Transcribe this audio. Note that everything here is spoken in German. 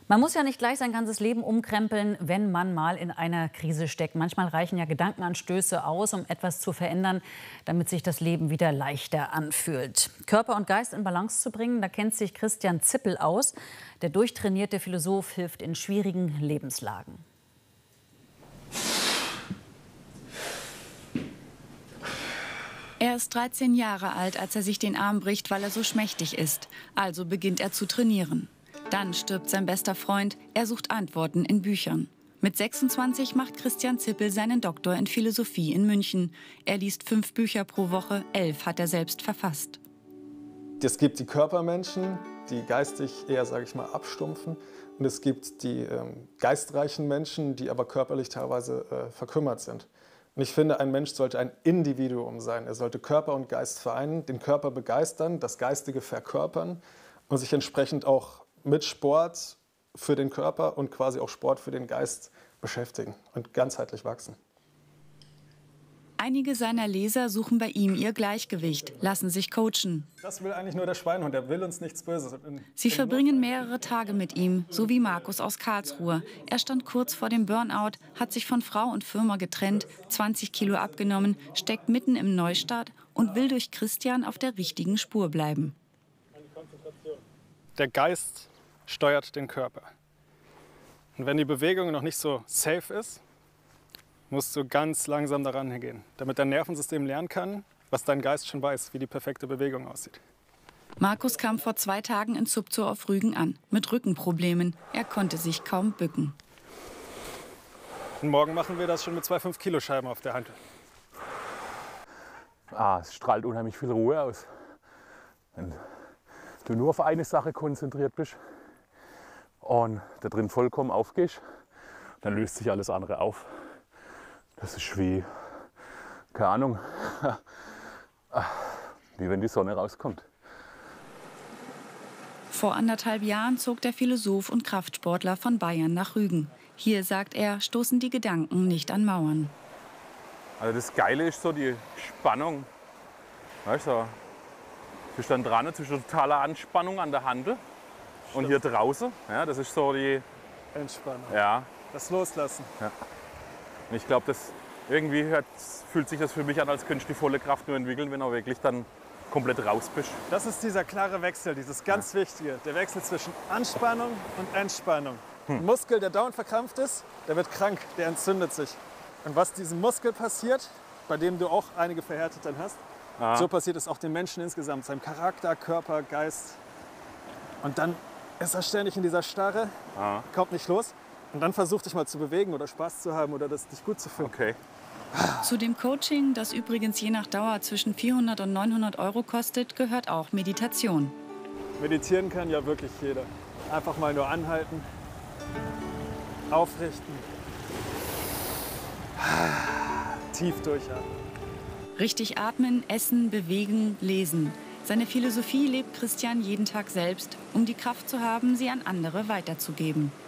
Man muss ja nicht gleich sein ganzes Leben umkrempeln, wenn man mal in einer Krise steckt. Manchmal reichen ja Gedankenanstöße aus, um etwas zu verändern, damit sich das Leben wieder leichter anfühlt. Körper und Geist in Balance zu bringen, da kennt sich Christian Zippel aus. Der durchtrainierte Philosoph hilft in schwierigen Lebenslagen. Er ist 13 Jahre alt, als er sich den Arm bricht, weil er so schmächtig ist. Also beginnt er zu trainieren. Dann stirbt sein bester Freund. Er sucht Antworten in Büchern. Mit 26 macht Christian Zippel seinen Doktor in Philosophie in München. Er liest 5 Bücher pro Woche, 11 hat er selbst verfasst. Es gibt die Körpermenschen, die geistig eher, sage ich mal, abstumpfen. Und es gibt die geistreichen Menschen, die aber körperlich teilweise verkümmert sind. Und ich finde, ein Mensch sollte ein Individuum sein. Er sollte Körper und Geist vereinen, den Körper begeistern, das Geistige verkörpern und sich entsprechend auch mit Sport für den Körper und quasi auch Sport für den Geist beschäftigen und ganzheitlich wachsen. Einige seiner Leser suchen bei ihm ihr Gleichgewicht, lassen sich coachen. Das will eigentlich nur der Schweinehund, der will uns nichts Böses. Sie verbringen mehrere Tage mit ihm, so wie Markus aus Karlsruhe. Er stand kurz vor dem Burnout, hat sich von Frau und Firma getrennt, 20 Kilo abgenommen, steckt mitten im Neustart und will durch Christian auf der richtigen Spur bleiben. Der Geist steuert den Körper. Und wenn die Bewegung noch nicht so safe ist, musst du ganz langsam daran gehen, damit dein Nervensystem lernen kann, was dein Geist schon weiß, wie die perfekte Bewegung aussieht. Markus kam vor 2 Tagen in Zubzow auf Rügen an, mit Rückenproblemen. Er konnte sich kaum bücken. Und morgen machen wir das schon mit 2 5-Kilo-Scheiben auf der Hand. Es strahlt unheimlich viel Ruhe aus. Wenn du nur auf eine Sache konzentriert bist und da drin vollkommen aufgehst, dann löst sich alles andere auf. Das ist wie, keine Ahnung, wie wenn die Sonne rauskommt. Vor 1,5 Jahren zog der Philosoph und Kraftsportler von Bayern nach Rügen. Hier, sagt er, stoßen die Gedanken nicht an Mauern. Also das Geile ist so die Spannung. Weißt du, du bist dann dran zwischen totaler Anspannung an der Handel und hier draußen. Ja, das ist so die Entspannung. Ja. Das Loslassen. Ja. Und ich glaube, fühlt sich das für mich an, als könntest du die volle Kraft nur entwickeln, wenn du wirklich dann komplett raus bist. Das ist dieser klare Wechsel, dieses ganz Wichtige. Der Wechsel zwischen Anspannung und Entspannung. Ein Muskel, der dauernd verkrampft ist, der wird krank, der entzündet sich. Und was diesem Muskel passiert, bei dem du auch einige verhärtet dann hast, so passiert es auch dem Menschen insgesamt, seinem Charakter, Körper, Geist. Und dann ist er ständig in dieser Starre, kommt nicht los. Und dann versuch dich mal zu bewegen oder Spaß zu haben oder dich gut zu fühlen. Okay. Zu dem Coaching, das übrigens je nach Dauer zwischen 400 und 900 € kostet, gehört auch Meditation. Meditieren kann ja wirklich jeder. Einfach mal nur anhalten, aufrichten, tief durchatmen. Richtig atmen, essen, bewegen, lesen. Seine Philosophie lebt Christian jeden Tag selbst, um die Kraft zu haben, sie an andere weiterzugeben.